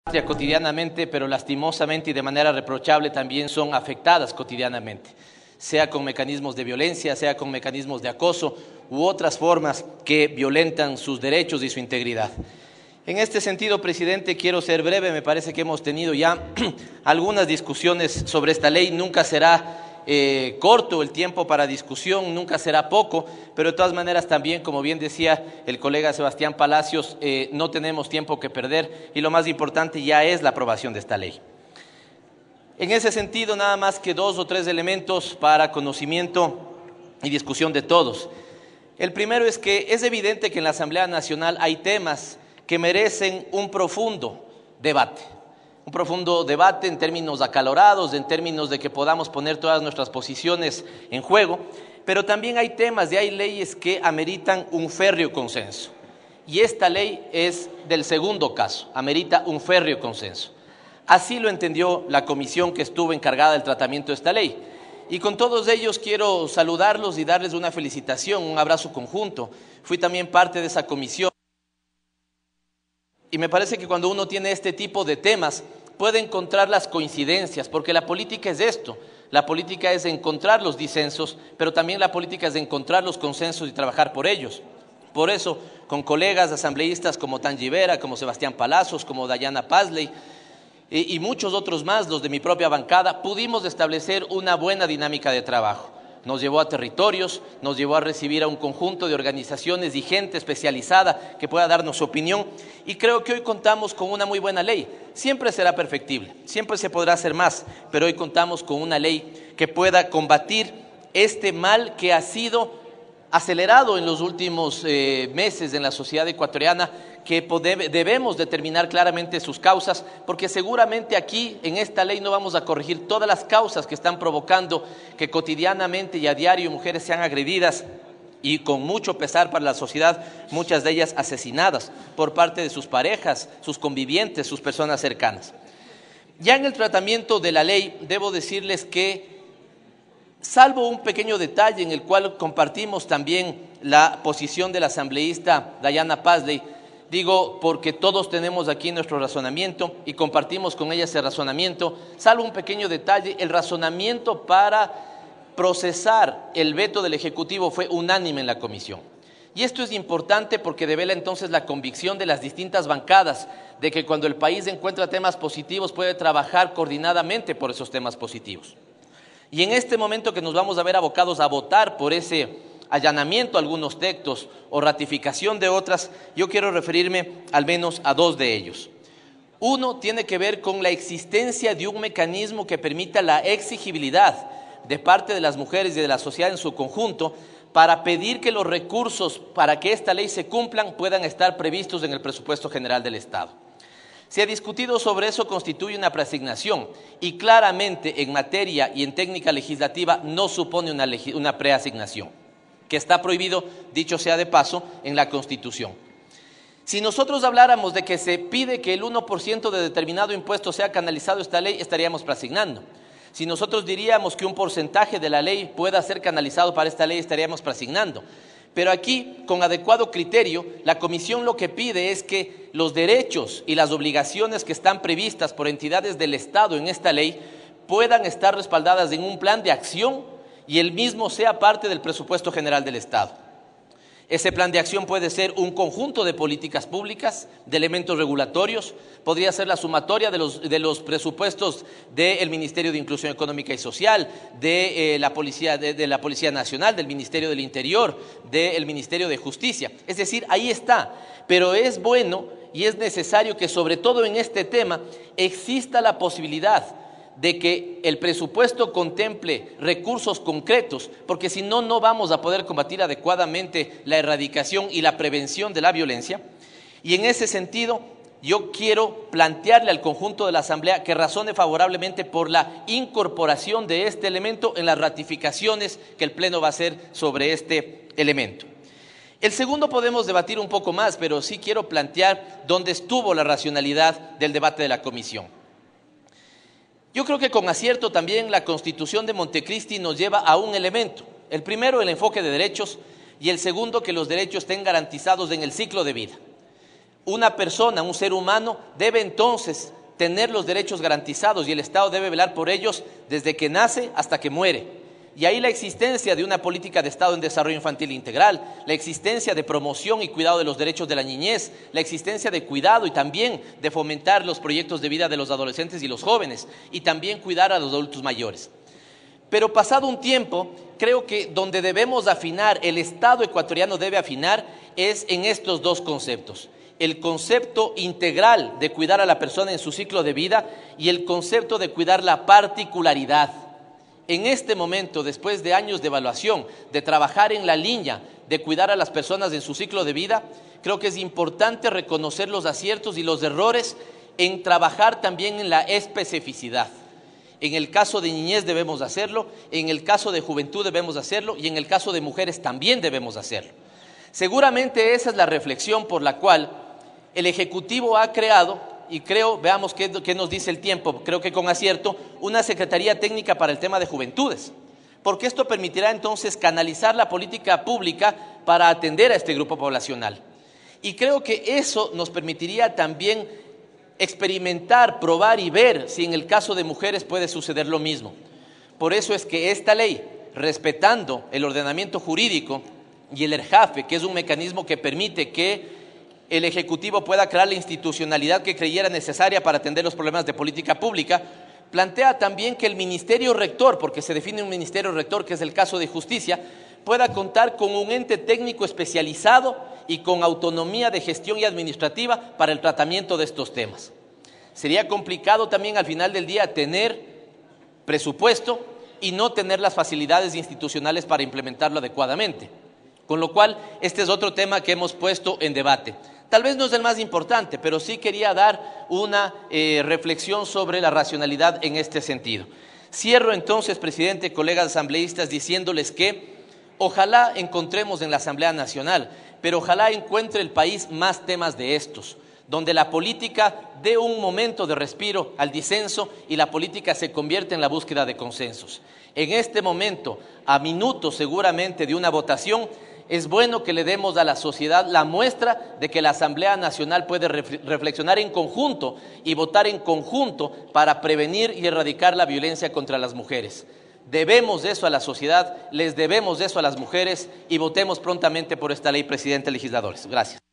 cotidianamente, pero lastimosamente y de manera reprochable también son afectadas cotidianamente, sea con mecanismos de violencia, sea con mecanismos de acoso u otras formas que violentan sus derechos y su integridad. En este sentido, presidente, quiero ser breve. Me parece que hemos tenido ya algunas discusiones sobre esta ley. Nunca será corto el tiempo para discusión, nunca será poco, pero de todas maneras también, como bien decía el colega Sebastián Palacios, no tenemos tiempo que perder y lo más importante ya es la aprobación de esta ley. En ese sentido, nada más que 2 o 3 elementos para conocimiento y discusión de todos. El primero es que es evidente que en la Asamblea Nacional hay temas que merecen un profundo debate en términos acalorados, en términos de que podamos poner todas nuestras posiciones en juego, pero también hay temas y hay leyes que ameritan un férreo consenso. Y esta ley es del segundo caso, amerita un férreo consenso. Así lo entendió la comisión que estuvo encargada del tratamiento de esta ley. Y con todos ellos quiero saludarlos y darles una felicitación, un abrazo conjunto. Fui también parte de esa comisión. Y me parece que cuando uno tiene este tipo de temas puede encontrar las coincidencias, porque la política es esto. La política es encontrar los disensos, pero también la política es encontrar los consensos y trabajar por ellos. Por eso, con colegas asambleístas como Tanji Vera, como Sebastián Palacios, como Dayana Pazley y muchos otros más, los de mi propia bancada, pudimos establecer una buena dinámica de trabajo. Nos llevó a territorios, nos llevó a recibir a un conjunto de organizaciones y gente especializada que pueda darnos su opinión, y creo que hoy contamos con una muy buena ley. Siempre será perfectible, siempre se podrá hacer más, pero hoy contamos con una ley que pueda combatir este mal que ha sido acelerado en los últimos meses en la sociedad ecuatoriana, que debemos determinar claramente sus causas, porque seguramente aquí en esta ley no vamos a corregir todas las causas que están provocando que cotidianamente y a diario mujeres sean agredidas y con mucho pesar para la sociedad, muchas de ellas asesinadas por parte de sus parejas, sus convivientes, sus personas cercanas. Ya en el tratamiento de la ley debo decirles que, salvo un pequeño detalle en el cual compartimos también la posición de la asambleísta Dayana Pazley, digo porque todos tenemos aquí nuestro razonamiento y compartimos con ella ese razonamiento, salvo un pequeño detalle, el razonamiento para procesar el veto del Ejecutivo fue unánime en la comisión. Y esto es importante porque devela entonces la convicción de las distintas bancadas de que cuando el país encuentra temas positivos puede trabajar coordinadamente por esos temas positivos. Y en este momento que nos vamos a ver abocados a votar por ese allanamiento a algunos textos o ratificación de otras, yo quiero referirme al menos a 2 de ellos. Uno tiene que ver con la existencia de un mecanismo que permita la exigibilidad de parte de las mujeres y de la sociedad en su conjunto para pedir que los recursos para que esta ley se cumplan puedan estar previstos en el presupuesto general del Estado. Se ha discutido sobre eso, constituye una preasignación y claramente en materia y en técnica legislativa no supone una preasignación, que está prohibido, dicho sea de paso, en la Constitución. Si nosotros habláramos de que se pide que el 1% de determinado impuesto sea canalizado a esta ley, estaríamos preasignando. Si nosotros diríamos que un porcentaje de la ley pueda ser canalizado para esta ley, estaríamos preasignando. Pero aquí, con adecuado criterio, la comisión lo que pide es que los derechos y las obligaciones que están previstas por entidades del Estado en esta ley puedan estar respaldadas en un plan de acción y el mismo sea parte del presupuesto general del Estado. Ese plan de acción puede ser un conjunto de políticas públicas, de elementos regulatorios, podría ser la sumatoria de los presupuestos del Ministerio de Inclusión Económica y Social, de la Policía Nacional, del Ministerio del Interior, del Ministerio de Justicia. Es decir, ahí está, pero es bueno y es necesario que sobre todo en este tema exista la posibilidad de que el presupuesto contemple recursos concretos, porque si no, no vamos a poder combatir adecuadamente la erradicación y la prevención de la violencia. Y en ese sentido, yo quiero plantearle al conjunto de la Asamblea que razone favorablemente por la incorporación de este elemento en las ratificaciones que el Pleno va a hacer sobre este elemento. El segundo podemos debatir un poco más, pero sí quiero plantear dónde estuvo la racionalidad del debate de la comisión. Yo creo que con acierto también la Constitución de Montecristi nos lleva a un elemento. El primero, el enfoque de derechos, y el segundo, que los derechos estén garantizados en el ciclo de vida. Una persona, un ser humano, debe entonces tener los derechos garantizados y el Estado debe velar por ellos desde que nace hasta que muere. Y ahí la existencia de una política de Estado en desarrollo infantil integral, la existencia de promoción y cuidado de los derechos de la niñez, la existencia de cuidado y también de fomentar los proyectos de vida de los adolescentes y los jóvenes, y también cuidar a los adultos mayores. Pero pasado un tiempo, creo que donde debemos afinar, el Estado ecuatoriano debe afinar, es en estos dos conceptos. El concepto integral de cuidar a la persona en su ciclo de vida y el concepto de cuidar la particularidad. En este momento, después de años de evaluación, de trabajar en la línea de cuidar a las personas en su ciclo de vida, creo que es importante reconocer los aciertos y los errores en trabajar también en la especificidad. En el caso de niñez debemos hacerlo, en el caso de juventud debemos hacerlo y en el caso de mujeres también debemos hacerlo. Seguramente esa es la reflexión por la cual el Ejecutivo ha creado, y creo, veamos qué nos dice el tiempo, creo que con acierto, una Secretaría Técnica para el tema de juventudes, porque esto permitirá entonces canalizar la política pública para atender a este grupo poblacional. Y creo que eso nos permitiría también experimentar, probar y ver si en el caso de mujeres puede suceder lo mismo. Por eso es que esta ley, respetando el ordenamiento jurídico y el ERJAFE, que es un mecanismo que permite que el Ejecutivo pueda crear la institucionalidad que creyera necesaria para atender los problemas de política pública, plantea también que el Ministerio Rector, porque se define un Ministerio Rector, que es el caso de Justicia, pueda contar con un ente técnico especializado y con autonomía de gestión y administrativa para el tratamiento de estos temas. Sería complicado también al final del día tener presupuesto y no tener las facilidades institucionales para implementarlo adecuadamente. Con lo cual, este es otro tema que hemos puesto en debate. Tal vez no es el más importante, pero sí quería dar una reflexión sobre la racionalidad en este sentido. Cierro entonces, presidente, colegas asambleístas, diciéndoles que ojalá encontremos en la Asamblea Nacional, pero ojalá encuentre el país más temas de estos, donde la política dé un momento de respiro al disenso y la política se convierte en la búsqueda de consensos. En este momento, a minutos seguramente de una votación, es bueno que le demos a la sociedad la muestra de que la Asamblea Nacional puede reflexionar en conjunto y votar en conjunto para prevenir y erradicar la violencia contra las mujeres. Debemos eso a la sociedad, les debemos eso a las mujeres y votemos prontamente por esta ley, presidente, legisladores. Gracias.